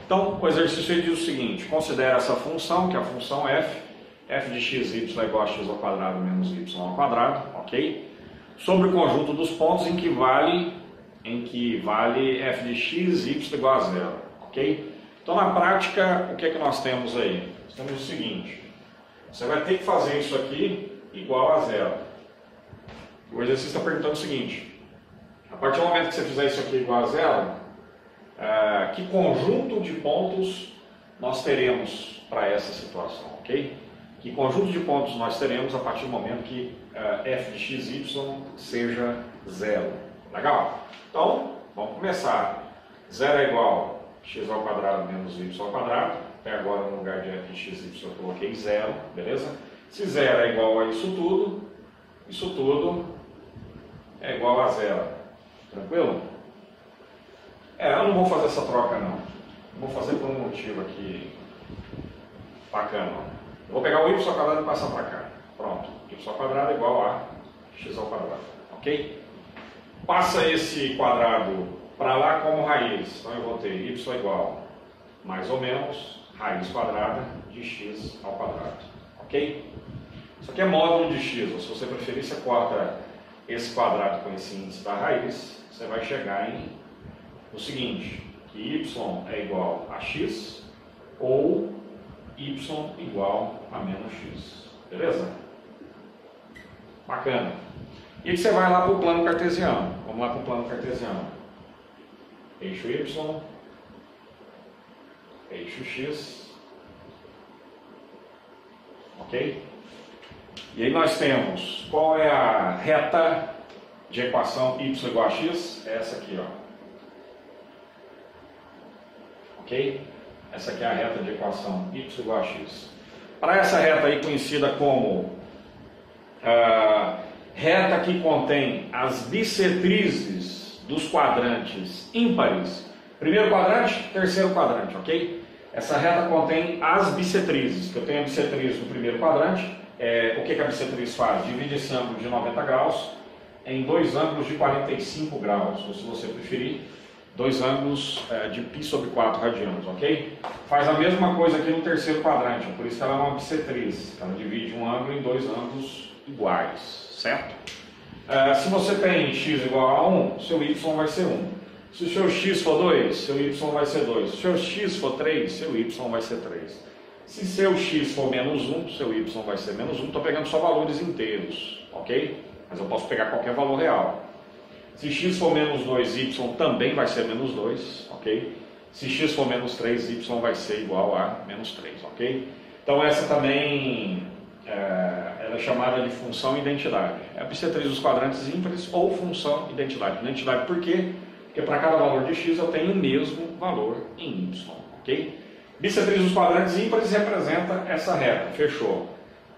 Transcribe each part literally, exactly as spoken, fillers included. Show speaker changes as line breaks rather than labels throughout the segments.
Então, o exercício diz o seguinte: considera essa função, que é a função f, f de x, y é igual a x ao quadrado menos y ao quadrado, ok? Sobre o conjunto dos pontos em que vale, em que vale f de x, y igual a zero, ok? Então, na prática, o que é que nós temos aí? Nós temos o seguinte: você vai ter que fazer isso aqui igual a zero. O exercício está perguntando o seguinte: a partir do momento que você fizer isso aqui igual a zero, uh, que conjunto de pontos nós teremos para essa situação, ok? Que conjunto de pontos nós teremos a partir do momento que uh, f de x, y seja zero. Legal? Então, vamos começar. zero é igual a x ao quadrado menos y ao quadrado. Até agora, no lugar de f de x, y, eu coloquei zero, beleza? Se zero é igual a isso tudo, isso tudo é igual a zero. Tranquilo? É, eu não vou fazer essa troca, não. Vou fazer por um motivo aqui bacana. Eu vou pegar o y ao quadrado e passar para cá. Pronto. Y ao quadrado é igual a x ao quadrado. Ok? Passa esse quadrado para lá como raiz. Então eu vou ter y igual mais ou menos raiz quadrada de x ao quadrado. Ok? Isso aqui é módulo de x. Ou se você preferir, você corta esse quadrado com esse índice da raiz. Você vai chegar em o seguinte: que y é igual a x ou y igual a menos x. Beleza? Bacana. E aí você vai lá para o plano cartesiano. Vamos lá para o plano cartesiano. Eixo y, eixo x. Ok? E aí nós temos, qual é a reta de equação y igual a x? É essa aqui, ó. Ok? Essa aqui é a reta de equação y igual a x. Para essa reta aí conhecida como uh, reta que contém as bissetrizes dos quadrantes ímpares, primeiro quadrante, terceiro quadrante, ok? Essa reta contém as bissetrizes, que eu tenho a bissetriz no primeiro quadrante. É, o que, que a bissetriz faz? Divide esse ângulo de noventa graus em dois ângulos de quarenta e cinco graus, ou se você preferir, dois ângulos é, de π sobre quatro radianos, ok? Faz a mesma coisa aqui no terceiro quadrante, por isso que ela é uma bissetriz. Ela divide um ângulo em dois ângulos iguais, certo? É, se você tem x igual a um, seu y vai ser um. Se o seu x for dois, seu y vai ser dois. Se o seu x for três, seu y vai ser três. Se seu x for menos um, seu y vai ser menos um. Estou pegando só valores inteiros, ok? Mas eu posso pegar qualquer valor real. Se x for menos dois, y também vai ser menos dois, ok? Se x for menos três, y vai ser igual a menos três, ok? Então essa também é, ela é chamada de função identidade. É a bissetriz dos quadrantes ímpares ou função identidade. Identidade por quê? Porque para cada valor de x eu tenho o mesmo valor em y, ok? Bissetriz dos quadrantes ímpares representa essa reta, fechou.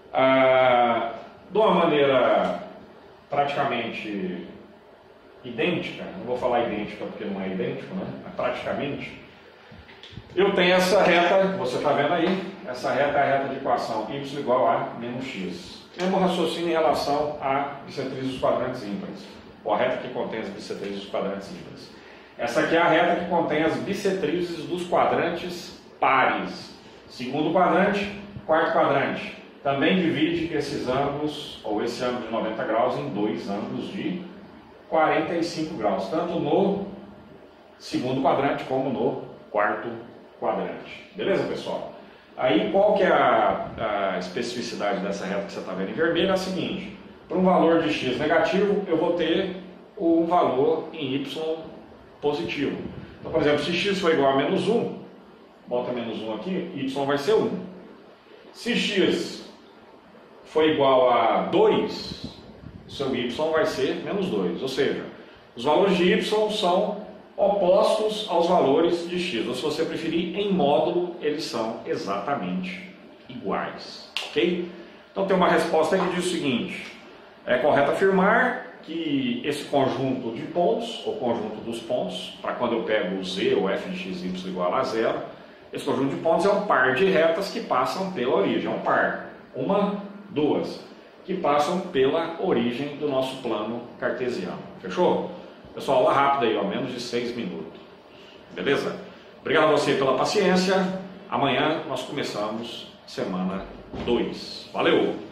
Ah, de uma maneira praticamente idêntica, não vou falar idêntica porque não é idêntico, né? Mas praticamente, eu tenho essa reta, você está vendo aí, essa reta é a reta de equação y igual a menos x. Mesmo raciocínio em relação à bissetriz dos quadrantes ímpares, ou a reta que contém as bissetrizes dos quadrantes ímpares. Essa aqui é a reta que contém as bissetrizes dos quadrantes pares. Segundo quadrante, quarto quadrante. Também divide esses ângulos, ou esse ângulo de noventa graus, em dois ângulos de quarenta e cinco graus, tanto no segundo quadrante como no quarto quadrante. Beleza, pessoal? Aí, qual que é a, a especificidade dessa reta que você está vendo em vermelho? É a seguinte: para um valor de x negativo, eu vou ter um valor em y positivo. Então, por exemplo, se x for igual a menos um, bota menos um aqui, y vai ser um. Se x for igual a dois, o seu y vai ser menos dois. Ou seja, os valores de y são opostos aos valores de x. Ou, se você preferir, em módulo, eles são exatamente iguais. Ok? Então tem uma resposta aí que diz o seguinte: é correto afirmar que esse conjunto de pontos, ou conjunto dos pontos, para quando eu pego o z ou f de x, y igual a zero, esse conjunto de pontos é um par de retas que passam pela origem. É um par. Uma, duas. Que passam pela origem do nosso plano cartesiano. Fechou? Pessoal, aula rápida aí, ó, menos de seis minutos. Beleza? Obrigado a você pela paciência. Amanhã nós começamos semana dois. Valeu!